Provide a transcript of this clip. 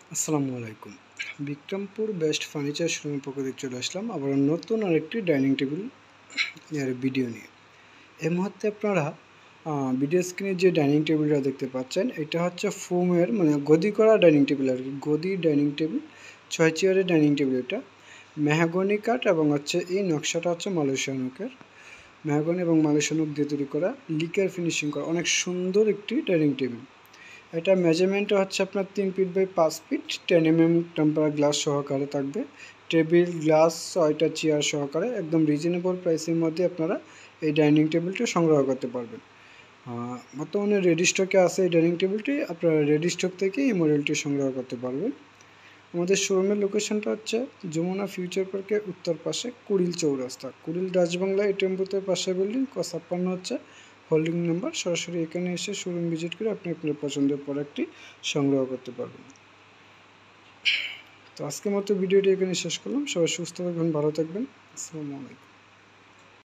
আসসালামু আলাইকুম। Bikrampur best furniture শোরুমের পক্ষ থেকে চলে আসলাম আবার নতুন আরেকটি ডাইনিং টেবিল এর ভিডিও নিয়ে। এই মুহূর্তে আপনারা ভিডিও স্ক্রিনে যে ডাইনিং টেবিলটা দেখতে পাচ্ছেন, এটা হচ্ছে ফোমের গদি করা ডাইনিং টেবিল আর কি। গদি ডাইনিং টেবিল, 6 চেয়ারের ডাইনিং টেবিল এটা। মেহগনি কাঠ এবং হচ্ছে এই নকশাটা হচ্ছে মালয়েশিয়ান ওকের। মেহগনি এবং মালয়েশিয়ান ওক দিয়ে তৈরি করা, লিকার ফিনিশিং করা, অনেক সুন্দর একটি ডাইনিং টেবিল। এটা মেজারমেন্টটা হচ্ছে আপনার 3 feet by 5 feet, 10 temper glass সহকারে থাকবে। টেবিল, গ্লাস, 6টা চেয়ার সহকারে একদম রিজনেবল প্রাইসের মধ্যে আপনারা এই ডাইনিং টেবিলটি সংগ্রহ করতে পারবেন। বর্তমানে রেডি স্টকে আছে এই ডাইনিং টেবিলটি, আপনারা রেডি স্টক থেকে এই মডেলটি সংগ্রহ করতে পারবেন। আমাদের শোরুমের লোকেশনটা হচ্ছে যমুনা ফিউচার পার্কের উত্তর পাশে কুড়িল চৌরাস্তা, কুড়িল রাজবাংলা এটিএম বুথের পাশে বিল্ডিং, ক 56 হচ্ছে হোল্ডিং নাম্বার। সরাসরি এখানে এসে শোরুম ভিজিট করে আপনি আপনার পছন্দের প্রোডাক্টটি সংগ্রহ করতে পারবেন। তো আজকের মতো ভিডিওটি এখানে শেষ করলাম। সবাই সুস্থ থাকবেন, ভালো থাকবেন। আসসালামু আলাইকুম।